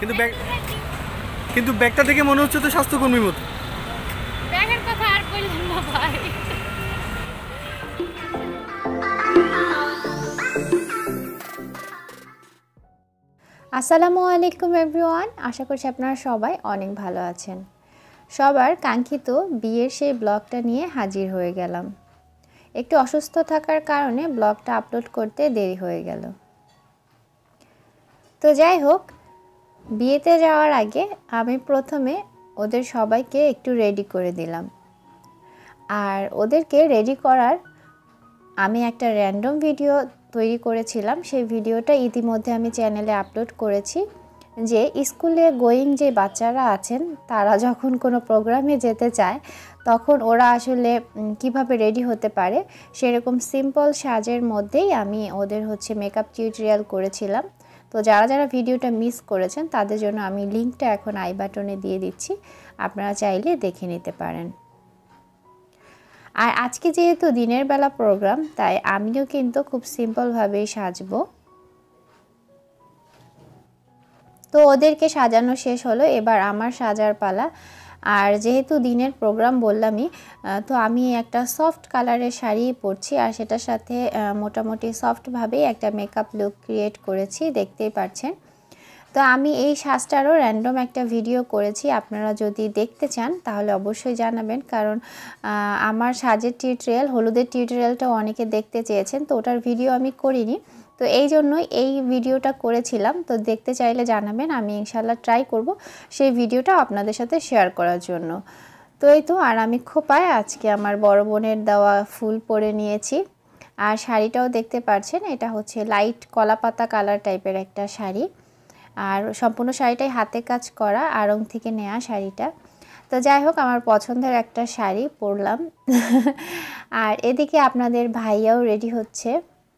কিন্তু ব্যাগ কিন্তু ব্যাগটা দেখে মনে হচ্ছে তো স্বাস্থ্যকর্মীর মতো। ব্যাগের কথা আর বললাম না ভাই। আসসালামু আলাইকুম এভরিওয়ান, আশা করছি আপনারা সবাই অনেক ভালো আছেন। সবার কাঙ্ক্ষিত বিয়ের সেই ব্লগটা নিয়ে হাজির হয়ে গেলাম। একটু অসুস্থ থাকার কারণে ব্লগটা আপলোড করতে দেরি হয়ে গেল। তো যাই হোক, বিয়েতে যাওয়ার আগে আমি প্রথমে ওদের সবাইকে একটু রেডি করে দিলাম। আর ওদেরকে রেডি করার আমি একটা র্যান্ডম ভিডিও তৈরি করেছিলাম। সেই ভিডিওটা ইতিমধ্যে আমি চ্যানেলে আপলোড করেছি, যে স্কুলে গোয়িং যে বাচ্চারা আছেন তারা যখন কোনো প্রোগ্রামে যেতে চায় তখন ওরা আসলে কিভাবে রেডি হতে পারে, সেরকম সিম্পল সাজের মধ্যেই আমি ওদের মেকআপ টিউটোরিয়াল করেছিলাম। তো যারা যারা ভিডিওটা মিস করেছেন তাদের জন্য আমি লিঙ্কটা এখন আই বাটনে দিয়ে দিচ্ছি, আপনারা চাইলে দেখে নিতে পারেন। আর আজকে যেহেতু দিনের বেলা প্রোগ্রাম, তাই আমিও কিন্তু খুব সিম্পলভাবেই সাজবো। তো ওদেরকে সাজানো শেষ হলো, এবার আমার সাজার পালা। আর যেহেতু দিনের প্রোগ্রাম বললামই, তো আমি একটা সফট কালারের শাড়ি পরছি, আর সেটার সাথে মোটামুটি সফটভাবেই একটা মেকআপ লুক ক্রিয়েট করেছি, দেখতেই পাচ্ছেন। তো আমি এই সাজটারও র্যান্ডম একটা ভিডিও করেছি, আপনারা যদি দেখতে চান তাহলে অবশ্যই জানাবেন, কারণ আমার সাজের টিউটোরিয়াল, হলুদের টিউটোরিয়ালটাও অনেকে দেখতে চেয়েছেন, তো ওটার ভিডিও আমি করিনি। তো এই জন্যই এই ভিডিওটা করেছিলাম। তো দেখতে চাইলে জানাবেন, আমি ইনশাল্লাহ ট্রাই করব সেই ভিডিওটা আপনাদের সাথে শেয়ার করার জন্য। তো এই তো, আর আমি খোপায় আজকে আমার বড় বোনের দেওয়া ফুল পরে নিয়েছি। আর শাড়িটাও দেখতে পাচ্ছেন, এটা লাইট কলাপাতা কালার টাইপের একটা শাড়ি, আর সম্পূর্ণ শাড়িটাই হাতে কাজ করা, আড়ং থেকে নেওয়া শাড়িটা। তো যাই হোক, আমার পছন্দের একটা শাড়ি পরলাম। আর এদিকে আপনাদের ভাইয়াও রেডি হচ্ছে।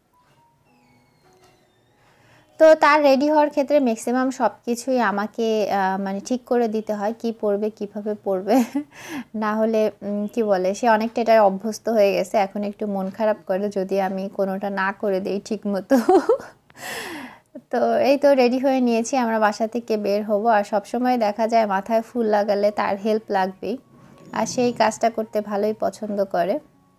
তো তার রেডি হওয়ার ক্ষেত্রে ম্যাক্সিমাম সব কিছুই আমাকে ঠিক করে দিতে হয়, কি পরবে কিভাবে পরবে। না হলে কি বলে, সে অনেকটা এটা অভ্যস্ত হয়ে গেছে, এখন একটু মন খারাপ করে যদি আমি কোনোটা না করে দিই ঠিক মতো। তো এই তো রেডি হয়ে নিয়েছি, আমরা বাসা থেকে বের হব। আর সবসময় দেখা যায় মাথায় ফুল লাগালে তার হেল্প লাগবেই, আর সেই কাজটা করতে ভালোই পছন্দ করে।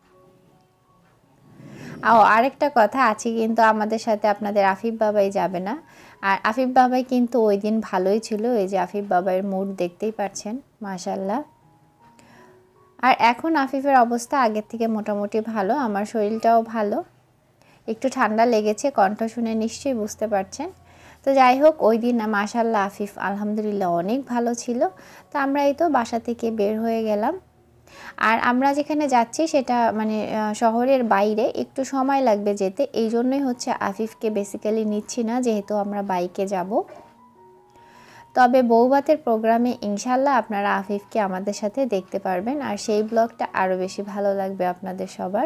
আরেকটা কথা আছে, কিন্তু আমাদের সাথে আপনাদের আফিফ বাবাই যাবে না। আর আফিফ বাবাই কিন্তু ওই দিন ভালোই ছিল, এই যে আফিফ বাবার মুড দেখতেই পাচ্ছেন, মাশাল্লাহ। আর এখন আফিফের অবস্থা আগের থেকে মোটামুটি ভালো, আমার শরীরটাও ভালো, একটু ঠান্ডা লেগেছে, কণ্ঠ শুনে নিশ্চয়ই বুঝতে পারছেন। তো যাই হোক, ওই দিন মাশাল্লাহ আফিফ আলহামদুলিল্লাহ অনেক ভালো ছিল। তো আমরা এই তো বাসা থেকে বের হয়ে গেলাম। আর আমরা যেখানে যাচ্ছি সেটা শহরের বাইরে, একটু সময় লাগবে যেতে, এই জন্যই আফিফকে বেসিক্যালি নিচ্ছি না, যেহেতু আমরা বাইকে যাব। তবে বৌভাতের প্রোগ্রামে ইনশাল্লাহ আপনারা আফিফকে আমাদের সাথে দেখতে পারবেন, আর সেই ব্লগটা আরও বেশি ভালো লাগবে আপনাদের সবার।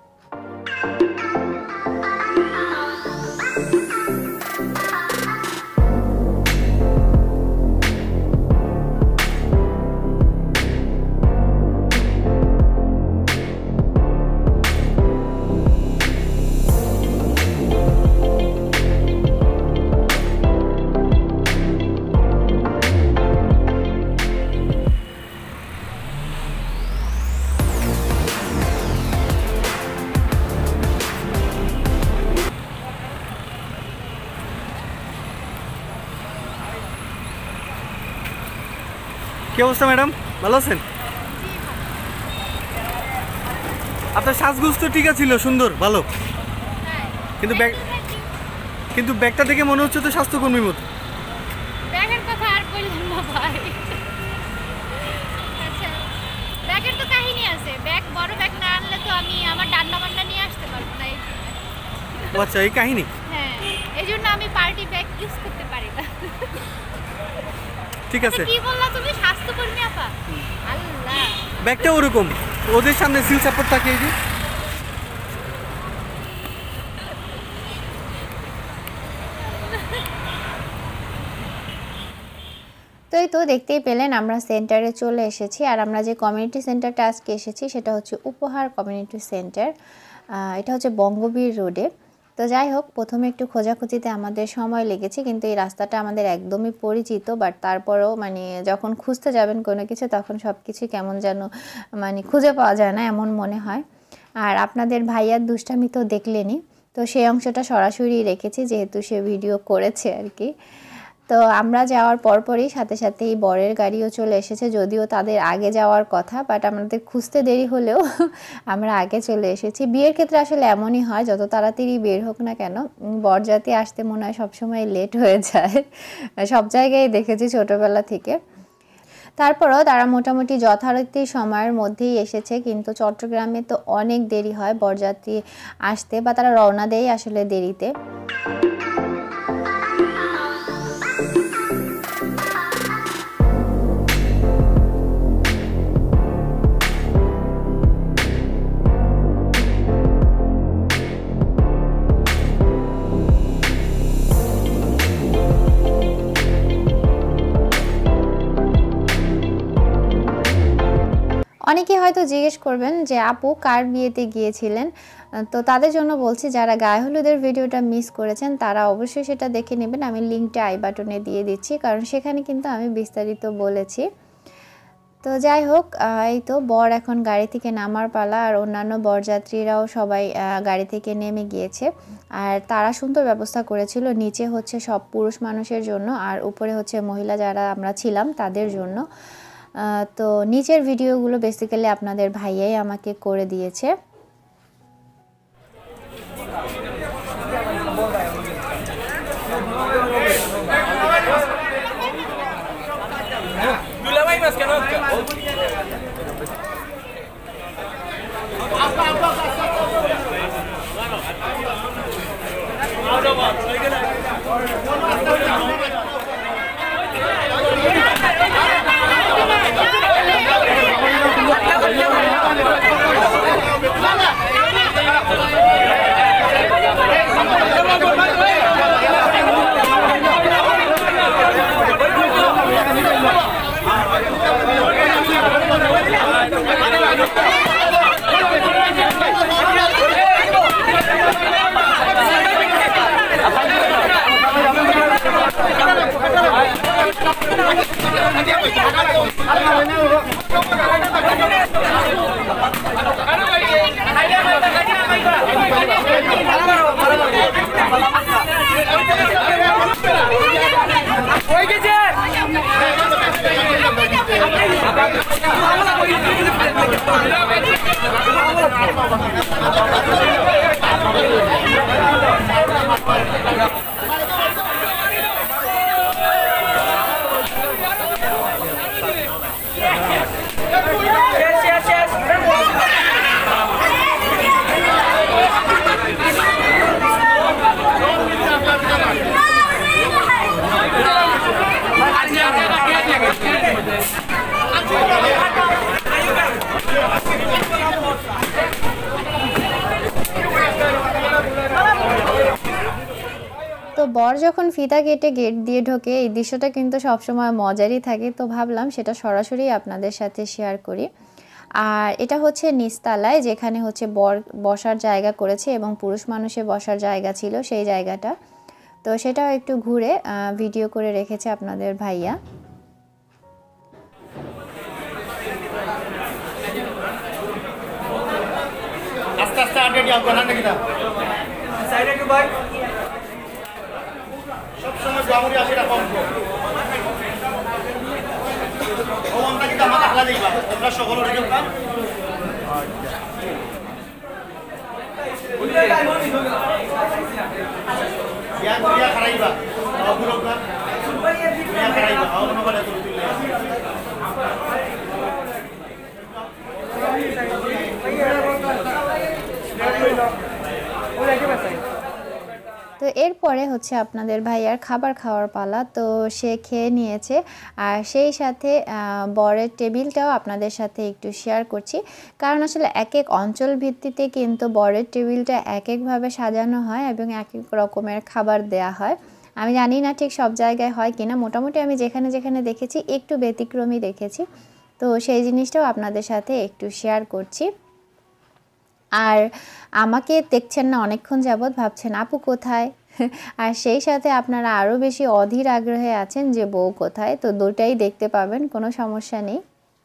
কি অবস্থা ম্যাডাম, ভালো আছেন? আপনার সাজগুজ তো ঠিক ছিল, সুন্দর, ভালো, কিন্তু ব্যাগটা দেখে মনে হচ্ছে তো স্বাস্থ্যকর্মীর মতো। ব্যাগের কথা আর বললাম না ভাই। আচ্ছা, ব্যাগের তো কাহিনী আছে, ব্যাগ বড় ব্যাগ না আনলে তো আমি আমার ডান্ডা বান্ডা নিয়ে আসতে পারবো না। আচ্ছা, এই কাহিনী। হ্যাঁ, এই জন্য আমি পার্টি ব্যাগ ইউজ করতে পারি না। ঠিক আছে। কি বললা তুমি, স্বাস্থ্যকর্মী আপা? আল্লাহ, ব্যাগটা ওরকম, ওদের সামনে সিল সাপোর্ট থাকে, এই যে। তো এই তো দেখতেই পেলেন, আমরা সেন্টারে চলে এসেছি। আর আমরা যে কমিউনিটি সেন্টারটা আজকে এসেছি সেটা উপহার কমিউনিটি সেন্টার, এটা বঙ্গবীর রোডে। তো যাই হোক, প্রথমে একটু খোঁজাখুঁজিতে আমাদের সময় লেগেছে, কিন্তু এই রাস্তাটা আমাদের একদমই পরিচিত, বাট তারপরেও মানে যখন খুঁজতে যাবেন কোনো কিছু তখন সব কিছু কেমন যেন মানে খুঁজে পাওয়া যায় না এমন মনে হয়। আর আপনাদের ভাইয়ার দুষ্টামি তো দেখলেনই, তো সেই অংশটা সরাসরি রেখেছি যেহেতু সে ভিডিও করেছে আর কি। তো আমরা যাওয়ার পরপরই সাথে সাথেই বরের গাড়িও চলে এসেছে, যদিও তাদের আগে যাওয়ার কথা, বাট আমাদের খুঁজতে দেরি হলেও আমরা আগে চলে এসেছি। বিয়ের ক্ষেত্রে আসলে এমনই হয়, যত তাড়াতাড়ি বের হোক না কেন বরযাত্রী আসতে মনে হয় সবসময় লেট হয়ে যায়, সব জায়গায় দেখেছি ছোটোবেলা থেকে। তারপরও তারা মোটামুটি যথারীতি সময়ের মধ্যেই এসেছে, কিন্তু চট্টগ্রামে তো অনেক দেরি হয় বরযাত্রী আসতে, বা তারা রওনা দেয় আসলে দেরিতে। অনেকে হয়তো জিজ্ঞেস করবেন যে আপু কার বিয়েতে গিয়েছিলেন, তো তাদের জন্য বলছি যারা গায়ে হলুদের ভিডিওটা মিস করেছেন তারা অবশ্যই সেটা দেখে নেবেন। আমি লিঙ্কটা আই বাটনে দিয়ে দিচ্ছি, কারণ সেখানে কিন্তু আমি বিস্তারিত বলেছি। তো যাই হোক, এই তো বর এখন গাড়ি থেকে নামার পালা, আর অন্যান্য বরযাত্রীরাও সবাই গাড়ি থেকে নেমে গিয়েছে। আর তারা সুন্দর ব্যবস্থা করেছিল, নিচে হচ্ছে সব পুরুষ মানুষের জন্য আর উপরে হচ্ছে মহিলা যারা আমরা ছিলাম তাদের জন্য। তো নিচের ভিডিওগুলো বেসিক্যালি আপনাদের ভাইয়াই আমাকে করে দিয়েছে। তো বর যখন ফিতা কেটে গেট দিয়ে ঢোকে এই দৃশ্যটা কিন্তু সবসময় মজারই থাকে, তো ভাবলাম সেটা সরাসরি আপনাদের সাথে শেয়ার করি। আর এটা হচ্ছে নিচতলায়, যেখানে হচ্ছে বর বসার জায়গা করেছে এবং পুরুষ মানুষের বসার জায়গা ছিল সেই জায়গাটা, তো সেটাও একটু ঘুরে ভিডিও করে রেখেছে আপনাদের ভাইয়া। আস্তে আস্তে আগে গিয়ে আপনারা নাকি না সাইডে একটু ভাই সব সময় জামুরি আসে না কম ও আমরা কি আমাকে হালা দেইবা তোমরা সকল রেখে দাও ইয়া খারাইবা অগুরকা ইয়া খারাইবা অন্য বলে তুই তো এরপরে হচ্ছে আপনাদের ভাইয়ার খাবার খাওয়ার পালা, তো সে খেয়ে নিয়েছে। আর সেই সাথে বরের টেবিলটাও আপনাদের সাথে একটু শেয়ার করছি, কারণ আসলে এক এক অঞ্চল ভিত্তিতে কিন্তু বরের টেবিলটা এক একভাবে সাজানো হয় এবং এক এক রকমের খাবার দেয়া হয়। আমি জানি না ঠিক সব জায়গায় হয় কিনা, মোটামুটি আমি যেখানে যেখানে দেখেছি একটু ব্যতিক্রমী দেখেছি, তো সেই জিনিসটাও আপনাদের সাথে একটু শেয়ার করছি। আর আমাকে দেখছেন না অনেকক্ষণ যাবৎ, ভাবছেন আপু কোথায়। আর সেই সাথে আপনারা আরও বেশি অধীর আগ্রহে আছেন যে বউ কোথায়, তো দুটাই দেখতে পাবেন, কোনো সমস্যা নেই।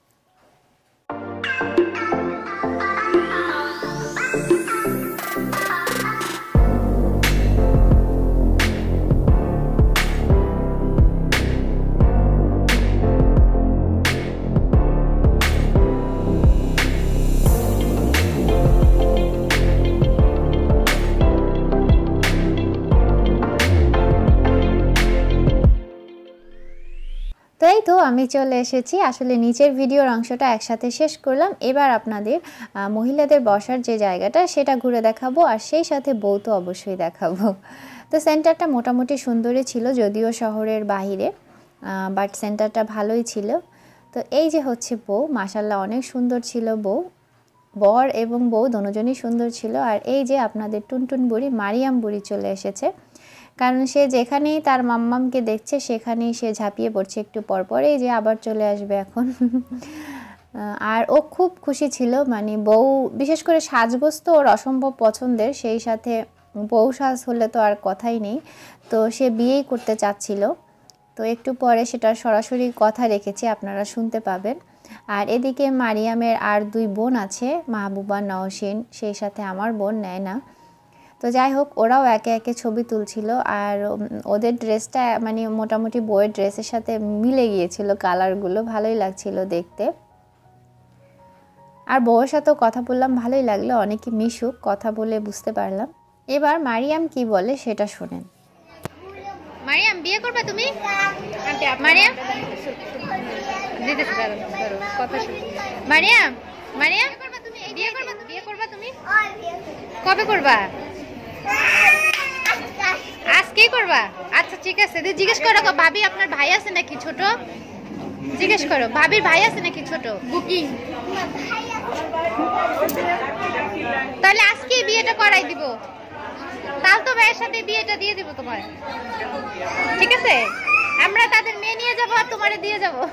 তাই তো আমি চলে এসেছি, আসলে নিচের ভিডিওর অংশটা একসাথে শেষ করলাম। এবার আপনাদের মহিলাদের বসার যে জায়গাটা সেটা ঘুরে দেখাবো, আর সেই সাথে বউ তো অবশ্যই দেখাবো। তো সেন্টারটা মোটামুটি সুন্দরই ছিল, যদিও শহরের বাহিরে, বাট সেন্টারটা ভালোই ছিল। তো এই যে হচ্ছে বউ, মাশাল্লাহ অনেক সুন্দর ছিল বউ, বর এবং বউ দুজনই সুন্দর ছিল। আর এই যে আপনাদের টুনটুন বুড়ি মারিয়াম বুড়ি চলে এসেছে, কারণ সে যেখানেই তার মাম্মামকে দেখছে সেখানেই সে ঝাঁপিয়ে পড়ছে একটু পরপর, এই যে আবার চলে আসবে এখন। আর ও খুব খুশি ছিল, মানে বউ, বিশেষ করে সাজগোজ তো ওর অসম্ভব পছন্দের, সেই সাথে বউ সাজ হলে তো আর কথাই নেই। তো সে বিয়েই করতে চাচ্ছিল, তো একটু পরে সেটা সরাসরি কথা রেখেছি, আপনারা শুনতে পাবেন। আর এদিকে মারিয়ামের আর 2 বোন আছে, মাহবুবা, নওশিন, সেই সাথে আমার বোন নেয়না। তো যাই হোক, ওরাও একে একে ছবি তুলছিল, আর ওদের ড্রেসটা মানে মোটামুটি বউয়ের ড্রেসের সাথে মিলে গিয়েছিল, কালারগুলো ভালোই লাগছিল দেখতে। আর বউয়ের সাথেও কথা বললাম, ভালোই লাগলো, অনেকে মিশুক, কথা বলে বুঝতে পারলাম। এবার মারিয়াম কি বলে সেটা শোনেন। মারিয়াম, বিয়ে করবা তুমি? মারিয়াম, মারিয়াম, মারিয়াম, বিয়ে করবা তুমি? কবে করবা? আজকেই করবা? আচ্ছা ঠিক আছে, জিজ্ঞেস করো ভাবি আপনার ভাই আছে নাকি ছোট, জিজ্ঞেস করো ভাবির ভাই আছে নাকি ছোট। বুকিং, তাহলে আজকেই বিয়েটা করাই দিব, তাহলে তো ভাইয়ের সাথে বিয়েটা দিয়ে দিব তোমার, ঠিক আছে? আমরা তাদের মেয়ে নিয়ে যাবো আর তোমারে দিয়ে যাবো।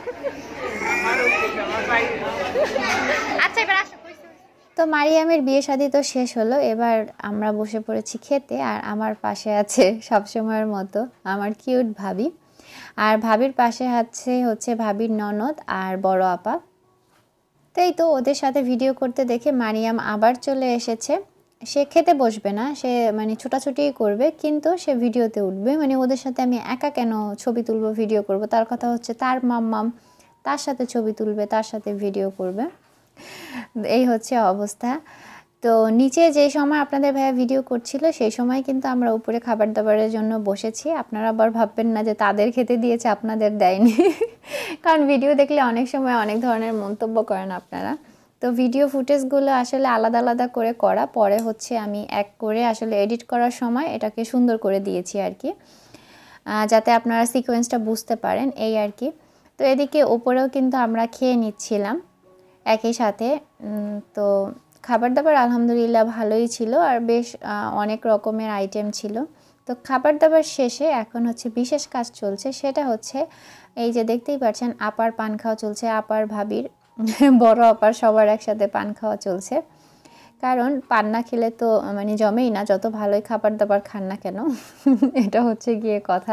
আচ্ছা এবার আসো। তো মারিয়ামের বিয়ে শাদী তো শেষ হলো, এবার আমরা বসে পড়েছি খেতে। আর আমার পাশে আছে সবসময়ের মতো আমার কিউট ভাবি, আর ভাবির পাশে হচ্ছে ভাবির ননদ আর বড় আপা। তাই তো ওদের সাথে ভিডিও করতে দেখে মারিয়াম আবার চলে এসেছে। সে খেতে বসবে না, সে মানে ছোটাছুটিই করবে, কিন্তু সে ভিডিওতে উঠবে। মানে ওদের সাথে আমি একা কেন ছবি তুলবো, ভিডিও করব, তার কথা হচ্ছে তার মাম্মাম তার সাথে ছবি তুলবে, তার সাথে ভিডিও করবে, এই হচ্ছে অবস্থা। তো নিচে যে সময় আপনাদের ভাইয়া ভিডিও করছিল সেই সময় কিন্তু আমরা উপরে খাবার দাবারের জন্য বসেছি। আপনারা আবার ভাববেন না যে তাদের খেতে দিয়েছে আপনাদের দেয়নি, কারণ ভিডিও দেখলে অনেক সময় অনেক ধরনের মন্তব্য করেন আপনারা। তো ভিডিও ফুটেজগুলো আসলে আলাদা আলাদা করে করা, পরে হচ্ছে আমি এক করে আসলে এডিট করার সময় এটাকে সুন্দর করে দিয়েছি আর কি, যাতে আপনারা সিকোয়েন্সটা বুঝতে পারেন, এই আর কি। তো এদিকে ওপরেও কিন্তু আমরা খেয়ে নিচ্ছিলাম একই সাথে। তো খাবার দাবার আলহামদুলিল্লাহ ভালোই ছিল, আর বেশ অনেক রকমের আইটেম ছিল। তো খাবার দাবার শেষে এখন হচ্ছে বিশেষ কাজ চলছে, সেটা হচ্ছে এই যে দেখতেই পাচ্ছেন আপার পান খাওয়া চলছে, আপার ভাবির বড় আপার সবার একসাথে পান খাওয়া চলছে, কারণ পান না খেলে তো মানে জমেই না, যত ভালোই খাবার দাবার খান না কেন। এটা হচ্ছে গিয়ে কথা।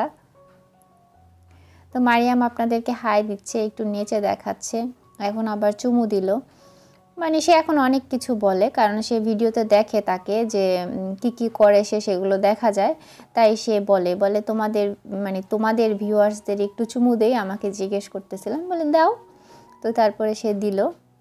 তো মারিয়াম আপনাদেরকে হাই দিচ্ছে, একটু নেচে দেখাচ্ছে, এখন আবার চুমু দিল। মানে সে এখন অনেক কিছু বলে, কারণ সে ভিডিওতে দেখে তাকে যে কি করে সে, সেগুলো দেখা যায়, তাই সে বলে তোমাদের মানে তোমাদের ভিউয়ার্সদের একটু চুমু দেই, আমাকে জিজ্ঞেস করতেছিলাম, বলে দাও। তো তারপরে সে দিল।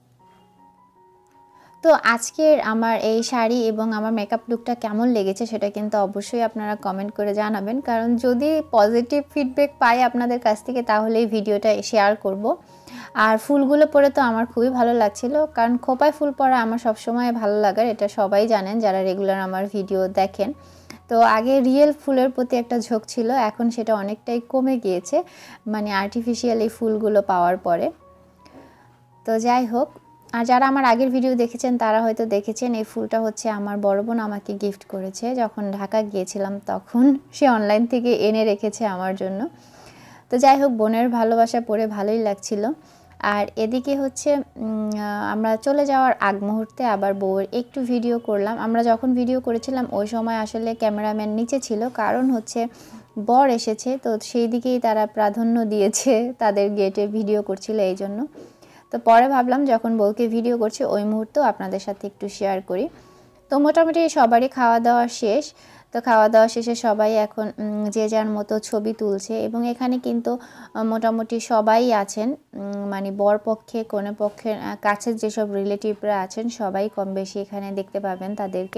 তো আজকের আমার এই শাড়ি এবং আমার মেকআপ লুকটা কেমন লেগেছে সেটা কিন্তু অবশ্যই আপনারা কমেন্ট করে জানাবেন, কারণ যদি পজিটিভ ফিডব্যাক পাই আপনাদের কাছ থেকে তাহলে এই ভিডিওটা শেয়ার করব। আর ফুলগুলো পরে তো আমার খুবই ভালো লাগছিল, কারণ খোপায় ফুল পরা আমার সবসময় ভালো লাগার, এটা সবাই জানেন যারা রেগুলার আমার ভিডিও দেখেন। তো আগে রিয়েল ফুলের প্রতি একটা ঝোঁক ছিল, এখন সেটা অনেকটাই কমে গিয়েছে, মানে আর্টিফিশিয়াল এই ফুলগুলো পাওয়ার পরে। তো যাই হোক, আর যারা আমার আগের ভিডিও দেখেছেন তারা হয়তো দেখেছেন এই ফুলটা হচ্ছে আমার বড় বোন আমাকে গিফট করেছে, যখন ঢাকা গিয়েছিলাম তখন সে অনলাইন থেকে এনে রেখেছে আমার জন্য। তো যাই হোক, বোনের ভালোবাসা পড়ে ভালোই লাগছিল। আর এদিকে হচ্ছে আমরা চলে যাওয়ার আগ মুহূর্তে আবার বউয়ের একটু ভিডিও করলাম। আমরা যখন ভিডিও করেছিলাম ওই সময় আসলে ক্যামেরাম্যান নিচে ছিল, কারণ হচ্ছে বর এসেছে, তো সেই দিকেই তারা প্রাধান্য দিয়েছে, তাদের গেটে ভিডিও করছিল এই জন্য। তো পরে ভাবলাম যখন বউকে ভিডিও করছি ওই মুহূর্তেও আপনাদের সাথে একটু শেয়ার করি। তো মোটামুটি সবারই খাওয়া দাওয়া শেষ। তো খাওয়া দাওয়া শেষে সবাই এখন যে যার মতো ছবি তুলছে, এবং এখানে কিন্তু মোটামুটি সবাই আছেন, মানে বর পক্ষে কনে পক্ষের কাছের যেসব রিলেটিভরা আছেন সবাই কম বেশি এখানে দেখতে পাবেন তাদেরকে।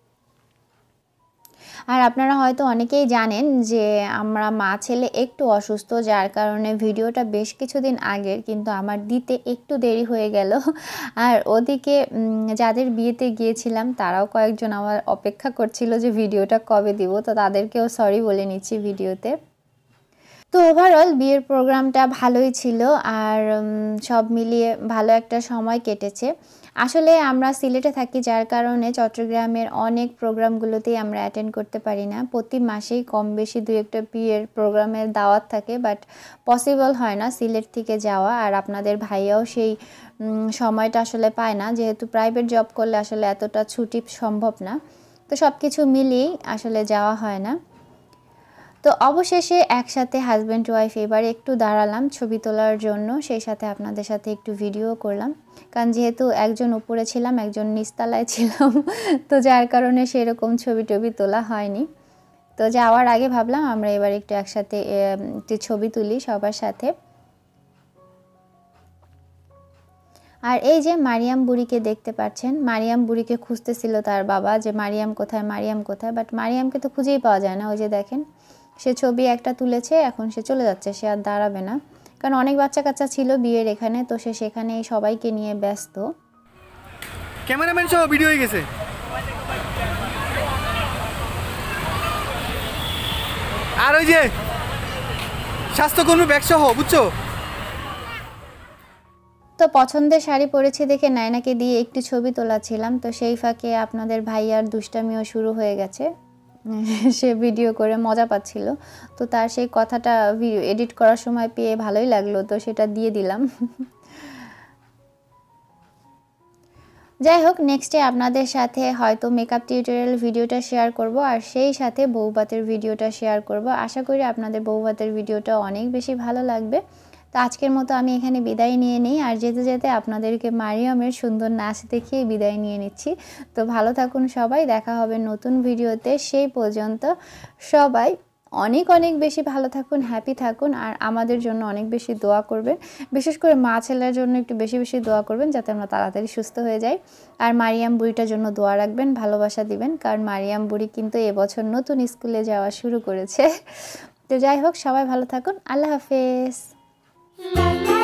আর আপনারা হয়তো অনেকেই জানেন যে আমরা মা ছেলে একটু অসুস্থ, যার কারণে ভিডিওটা বেশ কিছুদিন আগের, কিন্তু আমার দিতে একটু দেরি হয়ে গেল। আর ওদিকে যাদের বিয়েতে গিয়েছিলাম তারাও কয়েকজন আমার অপেক্ষা করছিল যে ভিডিওটা কবে দিব, তো তাদেরকেও সরি বলে নিচ্ছি ভিডিওতে। তো ওভারঅল বিয়ের প্রোগ্রামটা ভালোই ছিল, আর সব মিলিয়ে ভালো একটা সময় কেটেছে। আসলে আমরা সিলেটে থাকি, যার কারণে চট্টগ্রামের অনেক প্রোগ্রামগুলোতেই আমরা অ্যাটেন্ড করতে পারি না। প্রতি মাসেই কম বেশি 2-1টা বিয়ের প্রোগ্রামের দাওয়াত থাকে, বাট পসিবল হয় না সিলেট থেকে যাওয়া। আর আপনাদের ভাইয়াও সেই সময়টা আসলে পায় না, যেহেতু প্রাইভেট জব করলে আসলে এতটা ছুটি সম্ভব না। তো সব কিছু মিলিয়েই আসলে যাওয়া হয় না। তো অবশেষে একসাথে হাজব্যান্ড ওয়াইফ এবারে একটু দাঁড়ালাম ছবি তোলার জন্য, সেই সাথে আপনাদের সাথে একটু ভিডিও করলাম, কারণ যেহেতু একজন উপরে ছিলাম একজন নিচতলায় ছিলাম, তো যার কারণে সেরকম ছবি টবি তোলা হয়নি। তো যাওয়ার আগে ভাবলাম আমরা এবার একটু একসাথে একটু ছবি তুলি সবার সাথে। আর এই যে মারিয়াম বুড়িকে দেখতে পাচ্ছেন, মারিয়াম বুড়িকে খুঁজতেছিল তার বাবা যে মারিয়াম কোথায়, মারিয়াম কোথায়, বাট মারিয়ামকে তো খুঁজেই পাওয়া যায় না। ওই যে দেখেন সে ছবি একটা তুলেছে, এখন সে চলে যাচ্ছে, সে আর দাঁড়াবে না, কারণ অনেক বাচ্চা কাচ্চা ছিল বিয়ের এখানে, তো সে সেখানে সবাইকে নিয়ে ব্যস্ত। ক্যামেরাম্যান সহ ভিডিও হয়ে গেছে। আর ওই যে স্বাস্থ্যকর্মী ব্যাগ সহ, বুঝছো? তো পছন্দের শাড়ি পরেছি দেখে নায়নাকে দিয়ে একটু ছবি তোলাছিলাম, তো সেই ফাঁকে আপনাদের ভাইয়ার দুষ্টামিও শুরু হয়ে গেছে, সে ভিডিও করে মজা পাচ্ছিল। তো তার সেই কথাটা এডিট করার সময় পেয়ে ভালোই লাগলো, তো সেটা দিয়ে দিলাম। যাই হোক, নেক্সটে আপনাদের সাথে হয়তো মেকআপ টিউটোরিয়াল ভিডিওটা শেয়ার করব, আর সেই সাথে বউভাতের ভিডিওটা শেয়ার করব। আশা করি আপনাদের বউভাতের ভিডিওটা অনেক বেশি ভালো লাগবে। তো আজকের মতো আমি এখানে বিদায় নিয়ে নিই, আর যেতে যেতে আপনাদেরকে মারিয়ামের সুন্দর নাচ দেখিয়ে বিদায় নিয়ে নিচ্ছি। তো ভালো থাকুন সবাই, দেখা হবে নতুন ভিডিওতে। সেই পর্যন্ত সবাই অনেক অনেক বেশি ভালো থাকুন, হ্যাপি থাকুন, আর আমাদের জন্য অনেক বেশি দোয়া করবেন। বিশেষ করে মা ছেলের জন্য একটু বেশি বেশি দোয়া করবেন, যাতে আমরা তাড়াতাড়ি সুস্থ হয়ে যাই। আর মারিয়াম বুড়িটার জন্য দোয়া রাখবেন, ভালোবাসা দিবেন, কারণ মারিয়াম বুড়ি কিন্তু এবছর নতুন স্কুলে যাওয়া শুরু করেছে। তো যাই হোক, সবাই ভালো থাকুন, আল্লাহ হাফেজ।